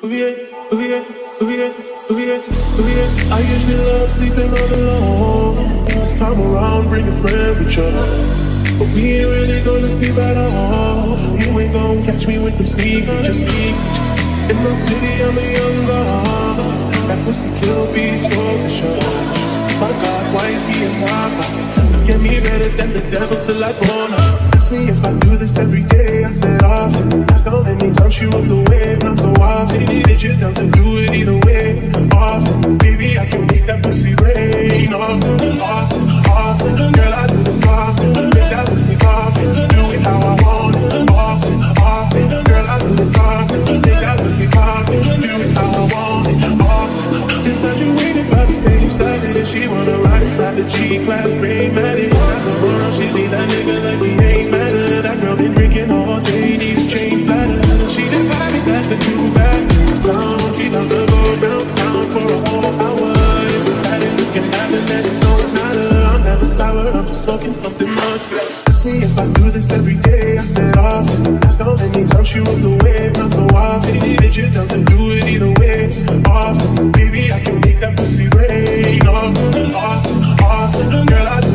I usually love sleeping all alone. This time around, bring a friend with you. But we ain't really gonna sleep at all. You ain't gonna catch me with them sneakers. Just in the city, I'm a young god. That pussy kill be so for sure. My God, why is he in my get me better than the devil till I fall out. Ask me if I do this every day, I said often. That's how many times she rode the wave, not so often. Bitches down to do it either way, often. Baby, I can make that pussy rain, often, often, often. Girl, I do this often, make that pussy poppin'. Do it how I want it, often, often. Girl, I do this often, make that pussy poppin'. Do it how I want it, often. Infatuated by the things that it is, she wanna ride inside the G-Class, green matted. She needs a nigga like we ain't matter. That girl been drinking all day, needs strange bladder. She just having that the new back town. She love to go downtown for a whole hour. If the bad is looking at it, then it don't matter. I'm never sour, I'm just smoking something much. Ask me if I do this every day, I said often. That's how many times she rode the wave, not so often. Bitches down to do it either way, often. Baby, I can make that pussy rain, often, often, often. Girl, I do